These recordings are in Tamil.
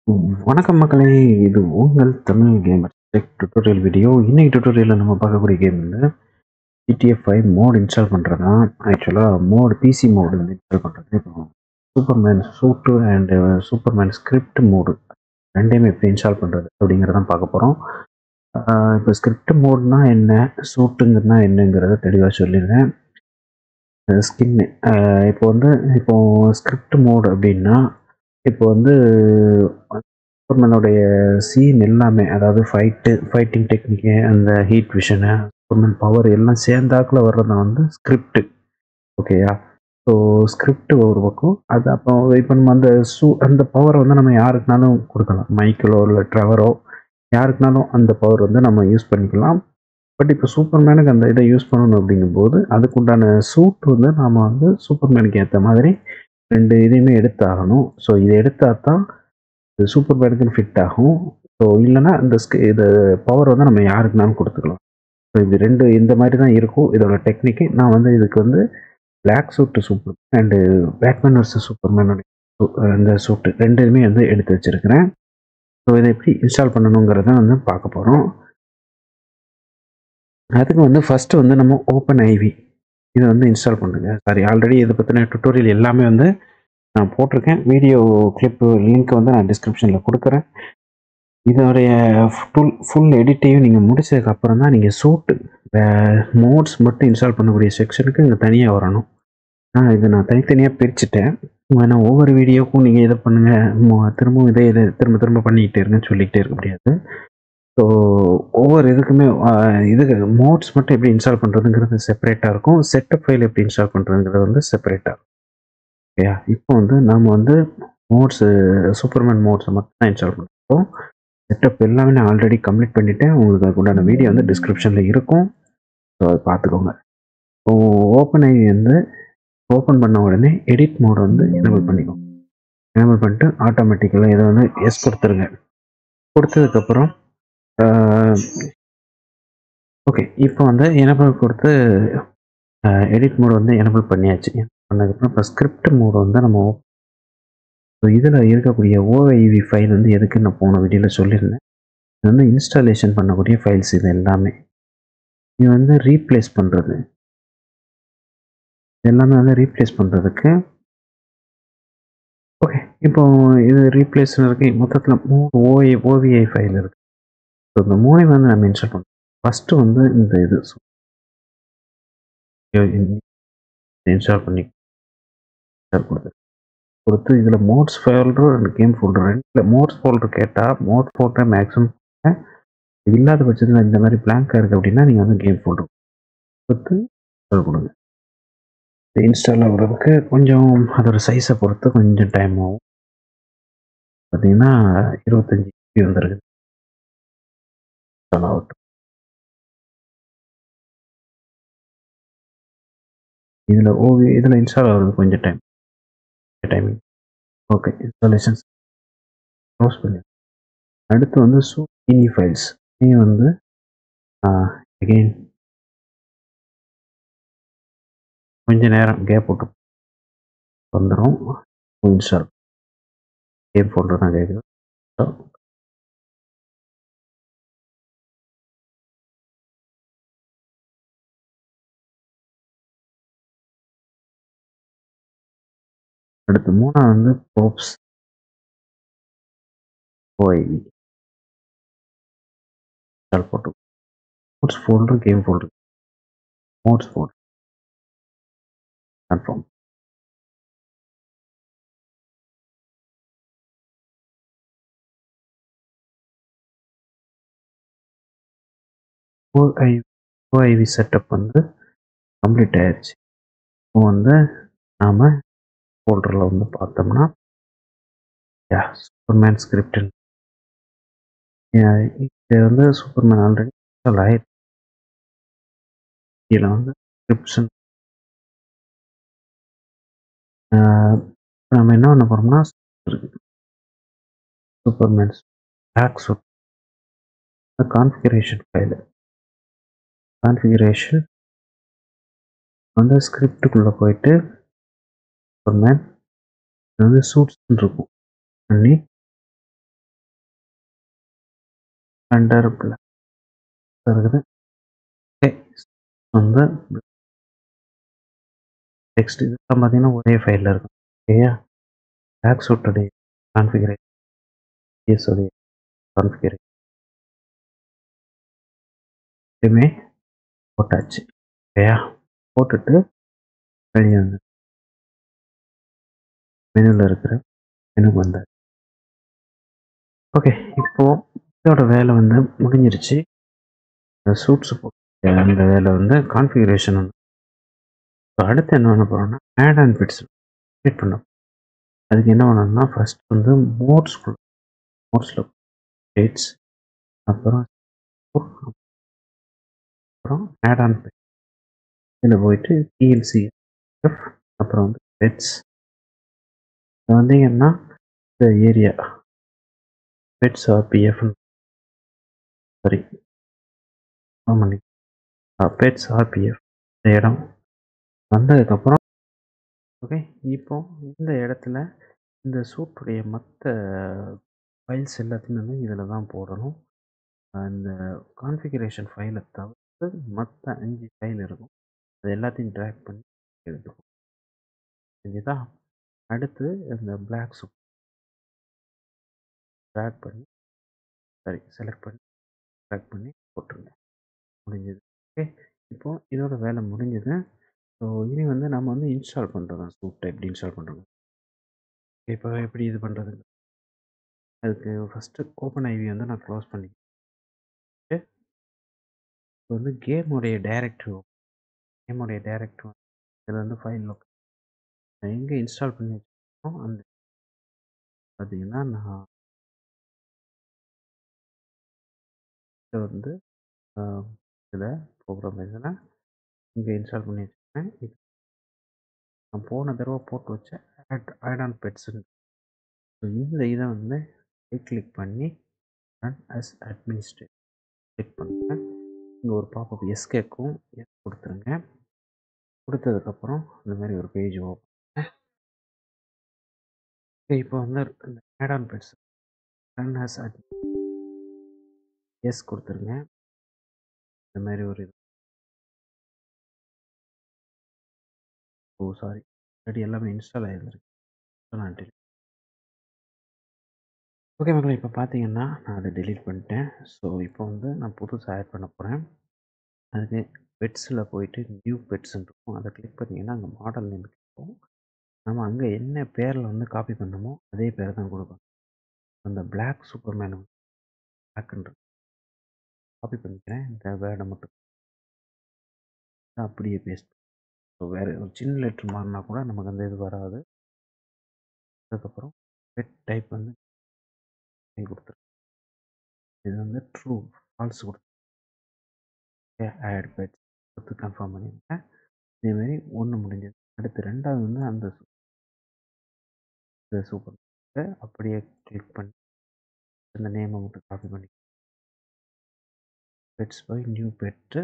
வணக்கம் மக்களே! இது உங்கள் Tamil gamer tech tutorial video. இன்னைக்கு டியூட்டோரியல்ல நம்ம பார்க்கக்கூடிய கேம் வந்து GTA 5 மோட் இன்ஸ்டால் பண்றது தான். ஆக்சுவலா பிசி மோட் வந்து இன்ஸ்டால் பண்றது. இப்போ Superman suit and Superman script mod 2யுமே எப்படி இன்ஸ்டால் பண்றது அப்படிங்கிறத தான் பார்க்க போறோம். இப்போ ஸ்கிரிப்ட் மோட்னா என்ன? சூட்டுங்கன்னா என்னங்கிறத தெளிவா சொல்லிடுறேன். ஸ்கின்னு இப்போ ஸ்கிரிப்ட் மோட் அப்படின்னா, இப்போ வந்து சூப்பர்மேனுடைய சீன் எல்லாமே, அதாவது ஃபைட்டிங் டெக்னிக்கு, அந்த ஹீட் விஷனு, சூப்பர்மேன் பவர் எல்லாம் சேர்ந்தாப்புல வர்றது தான் வந்து ஸ்கிரிப்ட். ஓகேயா? ஸோ ஸ்கிரிப்ட் ஒரு பக்கம். அது அப்போ இப்போ நம்ம அந்த பவரை வந்து நம்ம யாருக்குனாலும் கொடுக்கலாம். மைக்கேலோ இல்லை ட்ரெவரோ யாருக்குனாலும் அந்த பவர் வந்து நம்ம யூஸ் பண்ணிக்கலாம். பட் இப்போ சூப்பர்மேனுக்கு அந்த இதை யூஸ் பண்ணணும் அப்படிங்கும்போது அதுக்கு உண்டான சூட் வந்து நாம வந்து சூப்பர்மேனுக்கு ஏற்ற மாதிரி 2 இதையுமே எடுத்தாகணும். ஸோ இதை எடுத்தா தான் இது சூப்பர்மேனுக்குன்னு ஃபிட் ஆகும். ஸோ இல்லைன்னா இது பவர் வந்து நம்ம யாருக்குனாலும் கொடுத்துக்கலாம். ஸோ இது 2 இந்த மாதிரி தான் இருக்கும் இதோட டெக்னிக்கு. நான் வந்து இதுக்கு வந்து black suit super and Batman versus சூப்பர்மேனுடைய இந்த சூட்டு 2யுமே வந்து எடுத்து வச்சிருக்கிறேன். ஸோ இதை எப்படி இன்ஸ்டால் பண்ணணுங்கிறத வந்து பார்க்க போகிறோம். அதுக்கு வந்து ஃபர்ஸ்ட் வந்து நம்ம ஓப்பன் ஐவி இதை வந்து இன்ஸ்டால் பண்ணுங்க. சாரி, ஆல்ரெடி இதை பற்றின டுட்டோரியல் எல்லாமே வந்து நான் போட்டிருக்கேன். வீடியோ கிளிப் லிங்க் வந்து நான் டிஸ்கிரிப்ஷனில் கொடுக்குறேன். இதோடைய ஃபுல் எடிட்டையும் நீங்கள் முடிச்சதுக்கு அப்புறம் தான் நீங்கள் சூட்டு மோட்ஸ் மட்டும் இன்ஸ்டால் பண்ணக்கூடிய செக்ஷனுக்கு இங்கே தனியாக வரணும். இதை நான் தனித்தனியாக பிரிச்சுட்டேன். ஏன்னா ஒவ்வொரு வீடியோக்கும் நீங்கள் இதை பண்ணுங்கள், திரும்பவும் இதை திரும்ப திரும்ப பண்ணிக்கிட்டே இருங்கன்னு சொல்லிக்கிட்டே இருக்க முடியாது. ஸோ ஒவ்வொரு இதுக்குமே இதுக்கு மோட்ஸ் மட்டும் எப்படி இன்ஸ்டால் பண்ணுறதுங்கிறது செப்பரேட்டாக இருக்கும். செட்டப் ஃபைல் எப்படி இன்ஸ்டால் பண்ணுறதுங்கிறது வந்து செப்பரேட்டாக இருக்கும். ஓகேயா? இப்போ வந்து நாம் வந்து சூப்பர்மேன் மோட்ஸை மட்டும் தான் இன்ஸ்டால் பண்ணுறோம். செட்டப் எல்லாமே நான் ஆல்ரெடி கம்ப்ளீட் பண்ணிட்டேன். உங்களுக்கு அதுக்குண்டான வீடியோ வந்து டிஸ்கிரிப்ஷனில் இருக்கும். ஸோ அதை பார்த்துக்கோங்க. ஸோ ஓப்பன் ஐவி வந்து ஓப்பன் பண்ண உடனே எடிட் மோட் வந்து எனேபிள் பண்ணிக்கோங்க. எனேபிள் பண்ணிட்டு ஆட்டோமேட்டிக்கலாக இதை வந்து எஸ் கொடுத்துருங்க. கொடுத்ததுக்கப்புறம் ஓகே, இப்போ வந்து எனேபிள் கொடுத்து எடிட் மோட் வந்து எனேபிள் பண்ணியாச்சு. பண்ணதுக்கப்புறம் இப்போ ஸ்கிரிப்ட் மோட் வந்து நம்ம ஸோ இதில் இருக்கக்கூடிய ஓஐவி ஃபைல் வந்து எதுக்கு நான் போன வீடியோவில் சொல்லியிருந்தேன். இது வந்து இன்ஸ்டாலேஷன் பண்ணக்கூடிய ஃபைல்ஸ் இது எல்லாமே. இது வந்து ரீப்ளேஸ் பண்ணுறது எல்லாமே வந்து ரீப்ளேஸ் பண்ணுறதுக்கு. ஓகே, இப்போ இது ரீப்ளேஸ் இருக்கு. மொத்தத்தில் 3 ஓவிஐ ஃபைல் இருக்குது. ஸோ இந்த 3 வந்து நம்ம இன்ஸ்டால் பண்ணணும். ஃபஸ்ட்டு வந்து இந்த இது இன்ஸ்டால் பண்ணி கொடுத்து இதில் mods folder and game folder 2 mods folder கேட்டால் மோட் ஃபோல்டர் மேக்ஸிமம் இல்லாத பட்சத்தில் இந்த மாதிரி பிளாங்காக இருக்குது அப்படின்னா நீங்கள் வந்து கேம் ஃபோல்டர் கொடுத்து இன்ஸ்டால் கொடுங்க. இன்ஸ்டால் ஆகுறதுக்கு கொஞ்சம் அதோட சைஸை பொறுத்து கொஞ்சம் டைம் ஆகும். பார்த்தீங்கன்னா 25 GB வந்துருக்கு. இன்ஸ்டால் ஆகட்டும். இதில் இன்ஸ்டால் ஆகுறது கொஞ்சம் டைமிங். ஓகே, இன்ஸ்டாலேஷன்ஸ் க்ளோஸ் பண்ணி அடுத்து வந்து மினி ஃபைல்ஸ் வந்து அகெயின் கொஞ்ச நேரம் கேப் விட்டு வந்துடும். இன்ஸ்டால் கேம் ஃபோல்டர் தான் கேட்குது. அடுத்து 3 வந்து ப்ரோப்ஸ் ஓஐவி இன்ஸ்டால் போட்டு mods folder game folder mods folder confirm. OIV setup வந்து கம்ப்ளீட் ஆயிடுச்சு. இப்போ வந்து நாம் ஃபோல்டரில் வந்து பார்த்தோம்னா சூப்பர்மேன் ஸ்கிரிப்ட் இது வந்து சூப்பர்மேன் ஆல்ரெடி இன்ஸ்டால் ஆயிடுச்சு. இதில் வந்து ஸ்கிரிப்ஷன் நம்ம என்ன பண்ண போகிறோம்னா Superman black suit configuration file configuration வந்து ஸ்கிரிப்டுக்குள்ளே போயிட்டு சூப்பர்மேன் வந்து சூட்ஸ் இருக்கும் பண்ணி அண்டர் பிளாக் இருக்குது. ஓகே, வந்து டெக்ஸ்ட் இதெல்லாம் பார்த்தீங்கன்னா ஒரே ஃபைலில் இருக்கும். ஓகேயா, பேக் சூட்டுடைய கான்ஃபிகரேஷன், எஸ் உடைய கான்ஃபிகரேஷன் ரெண்டுமே போட்டாச்சு. ஓகேயா, போட்டுட்டு வெளியே வந்து மெனுவில் இருக்கிற மெனுக்கு வந்தாச்சு. ஓகே, இப்போ இதோட வேலை வந்து முடிஞ்சிருச்சு. சூட்ஸ் போட்டு அந்த வேலை வந்து கான்ஃபிகரேஷன் வந்து அடுத்து என்ன பண்ண போகிறோம்னா ஆட் அண்ட் பிட்ஸ் கிரியேட் பண்ணோம். அதுக்கு என்ன பண்ணணும்னா ஃபர்ஸ்ட் வந்து மோட்ஸில் டேட்ஸ், அப்புறம் ஆட் ஆன் பிட் இதில் போயிட்டு பிஎல்சி, அப்புறம் வந்து பெட்ஸ் வந்தீங்கன்னா இந்த ஏரியா பெட்ஸ் ஆர்பிஎஃப் சாரி ஆமாம் பெட்ஸ் ஆர்பிஎஃப் இந்த இடம் வந்ததுக்கப்புறம் ஓகே, இப்போ இந்த இடத்துல இந்த சூட்டுடைய மற்ற ஃபைல்ஸ் எல்லாத்தையுமே வந்து இதில் தான் போடணும். அந்த கான்ஃபிகரேஷன் ஃபைலை தவிர்த்து மற்ற 5 ஃபைல் இருக்கும். அது எல்லாத்தையும் ட்ராக் பண்ணி எடுத்துக்கும். செஞ்சுதா அடுத்து இந்த பிளாக் சூப் ட்ராக் பண்ணி செலக்ட் பண்ணி ட்ராக் பண்ணி போட்டுருங்க. முடிஞ்சது. ஓகே, இப்போ இதோட வேலை முடிஞ்சது. ஸோ இனி வந்து நம்ம வந்து இன்ஸ்டால் பண்ணுறது சூட்டை எப்படி இன்ஸ்டால் பண்ணுறது. இப்போ எப்படி இது பண்ணுறது, அதுக்கு ஃபஸ்ட்டு ஓப்பன் ஐவி வந்து நான் க்ளோஸ் பண்ணிக்கிட்டு இப்போ வந்து கேமுடைய டைரக்டிவ் இதில் வந்து ஃபைல் நான் எங்கே இன்ஸ்டால் பண்ணி வச்சுருக்கோம் அந்த பார்த்தீங்கன்னா நான் இதை வந்து இதில் ப்ரோக்ராம் இதில் இங்கே இன்ஸ்டால் பண்ணி வச்சுருக்கேன். இது நான் போன தடவை போட்டு வச்ச ஆட் ஆன் பெட்ஸ்ன்னு. ஸோ இந்த இதை வந்து கிளிக் பண்ணி ரன் அஸ் அட்மினிஸ்ட்ரேட்டர் கிளிக் பண்ணுங்கள். இங்கே ஒரு பாப்பப் எஸ் கேட்கும், எஸ் கொடுத்துருங்க. கொடுத்ததுக்கப்புறம் இந்த மாதிரி ஒரு பேஜ் ஓப்பன். இப்போ வந்து இந்த add on peds run as yes கொடுத்துருங்க. இந்த மாதிரி ஒரு இது சாரி ஆல்ரெடி எல்லாமே இன்ஸ்டால் ஆகிருந்துருக்கு. ஓகே மக்களே, இப்போ பார்த்தீங்கன்னா நான் அதை டெலீட் பண்ணிட்டேன். ஸோ இப்போ வந்து நான் புதுசாக ஆட் பண்ண போகிறேன். அதுக்கு பெட்ஸில் போயிட்டு நியூ பெட்ஸ்ன்னு இருக்கும், அதை கிளிக் பண்ணிங்கன்னா அங்கே மாடல் நேம் இருக்கும். நம்ம அங்கே என்ன பேரில் வந்து காப்பி பண்ணணுமோ அதே பேரை தான் கொடுக்கணும். அந்த பிளாக் சூப்பர்மேன் பிளாக்ன்றது காப்பி பண்ணிக்கிறேன். இந்த வேர்டை மட்டும் அப்படியே பேஸ்ட். ஸோ வேறு ஒரு சின்ன லெட்ரு மாறினா கூட நமக்கு அந்த இது வராது. அதுக்கப்புறம் பெட் டைப் வந்து கொடுத்துரு. இது வந்து ட்ரூ ஃபால்ஸ் கொடுத்து ஆட் பெட்ஸ் கொடுத்து கன்ஃபார்ம் பண்ணியிருக்கேன். இதேமாரி ஒன்று முடிஞ்சது. அடுத்து ரெண்டாவது வந்து அந்த சூப்பர் அப்படியே கிளிக் பண்ணி அந்த நேமை மட்டும் காப்பி பண்ணி பெட்ஸ் பை நியூ பெட்டு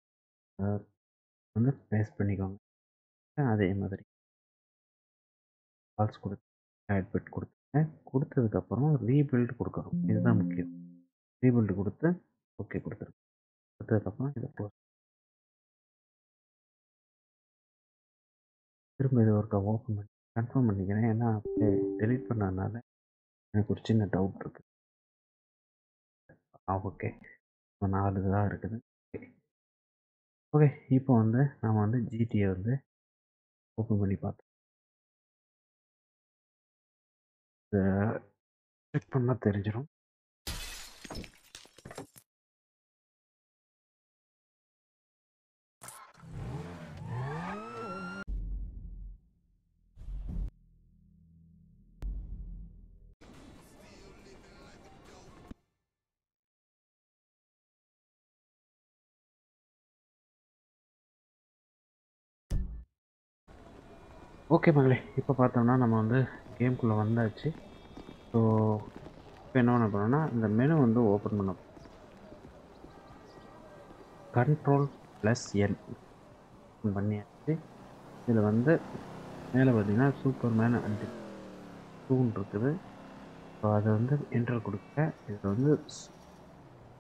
வந்து பேஸ்ட் பண்ணிக்கோங்க. அதே மாதிரி ஃபால்ஸ் கொடுத்து ஆட் பெட் கொடுத்துருக்கேன். கொடுத்ததுக்கப்புறம் ரீபில்டு கொடுக்கணும், இதுதான் முக்கியம். ரீபில்டு கொடுத்து ஓகே கொடுத்துருக்கேன். கொடுத்ததுக்கப்புறம் இதை க்ளோஸ் திரும்ப இது ஒருக்கா ஓப்பன் பண்ணி கன்ஃபார்ம் பண்ணிக்கிறேன். ஏன்னா டெலீட் பண்ணதுனால எனக்கு ஒரு சின்ன டவுட் இருக்குது. ஓகே, 4 தான் இருக்குது. ஓகே, இப்போ வந்து நம்ம வந்து ஜிடியை வந்து ஓப்பன் பண்ணி பார்த்தோம். செக் பண்ணால் தெரிஞ்சிடும். ஓகே மகளே, இப்போ பார்த்தோம்னா நம்ம வந்து கேம்குள்ளே வந்தாச்சு. ஸோ இப்போ என்ன பண்ண போகிறோம்னா இந்த மெனு வந்து ஓப்பன் பண்ண Ctrl+N பண்ணியாச்சு. இதில் வந்து மேலே பார்த்தீங்கன்னா சூப்பர்மேன் அண்ட் டூன் இருக்குது. ஸோ அதை வந்து என்டர் கொடுக்க இதில் வந்து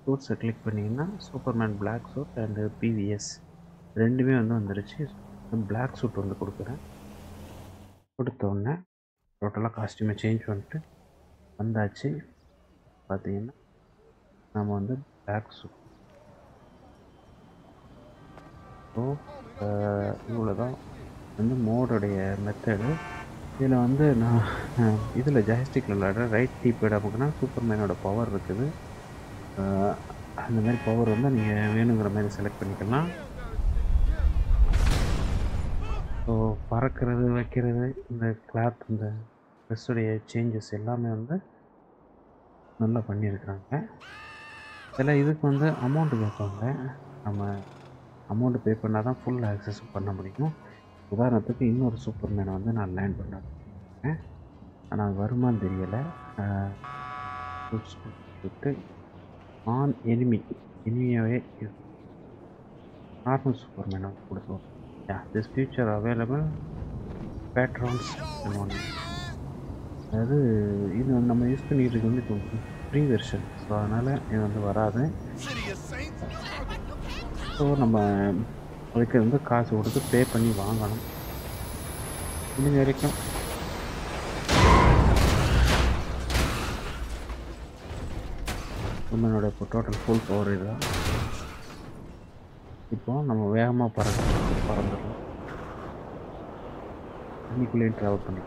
சூட்ஸை கிளிக் பண்ணிங்கன்னா Superman black suit and BVS ரெண்டுமே வந்து வந்துடுச்சு. பிளாக் சூட் வந்து கொடுக்குறேன். கொடுத்தோடனே டோட்டலாக காஸ்ட்யூமை சேஞ்ச் பண்ணிட்டு வந்தாச்சு. பார்த்தீங்கன்னா நம்ம வந்து பிளாக் சூட். ஸோ இவ்வளோ தான் வந்து மோடோடைய மெத்தடு. இதில் வந்து நான் இதில் ஜாய்ஸ்டிக்கில் விளையாடுற ரைட் கீபேட் அப்படின்னா சூப்பர்மேனோட பவர் இருக்குது. அந்த மாதிரி பவர் வந்து நீங்கள் வேணுங்கிற மாதிரி செலக்ட் பண்ணிக்கலாம். ஸோ பறக்கிறது வைக்கிறது இந்த கிளாத் இந்த ட்ரெஸ்ஸுடைய சேஞ்சஸ் எல்லாமே வந்து நல்லா பண்ணியிருக்கிறாங்க. இதில் இதுக்கு வந்து அமௌண்ட்டு கேட்பாங்க. நம்ம அமௌண்ட்டு பே பண்ணால் தான் ஃபுல் ஆக்சஸ் பண்ண முடியும். உதாரணத்துக்கு இன்னொரு சூப்பர்மேனை வந்து நான் லேண்ட் பண்ணேன். ஆனால் வருமானு தெரியலை. விட்டு ஆன் எனிமியாகவே நார்மல் சூப்பர்மேனை கொடுத்தோம். திஸ் ஃபியூச்சர் அவைலபிள் பேட்ரான்ஸ் ஒன்று. அதாவது இது நம்ம யூஸ் பண்ணிட்டு இருக்கு வந்து இப்போ ஃப்ரீ வெர்ஷன். ஸோ அதனால் இது வந்து வராது. ஸோ நம்ம அதுக்கு வந்து காசு கொடுத்து பே பண்ணி வாங்கணும். இது வரைக்கும் நம்மளோட இப்போ டோட்டல் ஃபுல் பவர் இதுதான். இப்போ நம்ம வேகமாக பறந்துடலாம். தண்ணிக்குள்ளேயும் ட்ராவல் பண்ணிக்கலாம்.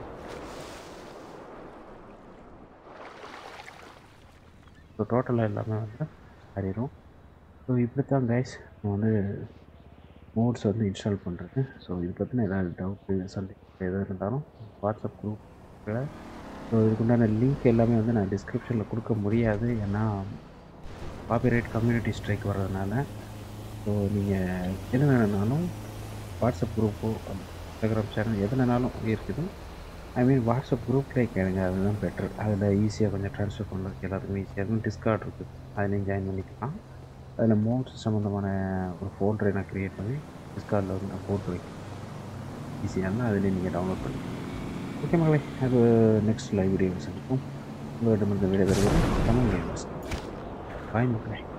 ஸோ டோட்டலாக எல்லாமே வந்து அறிகிறோம். ஸோ இப்படி தான் கைஸ் நம்ம வந்து மோட்ஸ் வந்து இன்ஸ்டால் பண்ணுறது. ஸோ இது பற்றின ஏதாவது டவுட்டு சந்தேகம் எதாவது இருந்தாலும் வாட்ஸ்அப் குரூப்பில். ஸோ இதுக்குண்டான லிங்க் எல்லாமே வந்து நான் டிஸ்கிரிப்ஷனில் கொடுக்க முடியாது, ஏன்னா காப்பிரைட் கம்யூனிட்டி ஸ்ட்ரைக் வர்றதுனால. ஸோ நீங்கள் எது வேணுனாலும் வாட்ஸ்அப் குரூப்போ இன்ஸ்டாகிராம் சேனல் எது வேணாலும் இருக்குது. ஐ மீன் வாட்ஸ்அப் குரூப்லேயே கேளுங்க, அதுதான் பெட்டர். அதில் ஈஸியாக கொஞ்சம் ட்ரான்ஸ்ஃபர் பண்ணுறதுக்கு எல்லாத்துக்கும் ஈஸியாக இருக்கும். டிஸ்கார்ட் இருக்குது, அதிலையும் ஜாயின் பண்ணிக்கலாம். அதில் மோட்ஸ் சம்மந்தமான ஒரு ஃபோல்டரை நான் க்ரியேட் பண்ணி டிஸ்கார்டில் வந்து நான் போட்டு வைக்கிறேன். ஈஸியாக இருந்தால் அதிலே நீங்கள் டவுன்லோட் பண்ணிக்கலாம். ஓகே மகளே, அது நெக்ஸ்ட் லைவ் வீடியோ சந்திப்போம். உங்களிடமிருந்து விடைபெறுவது தமிழ் கேமர்ஸ். பாய் மக்களே.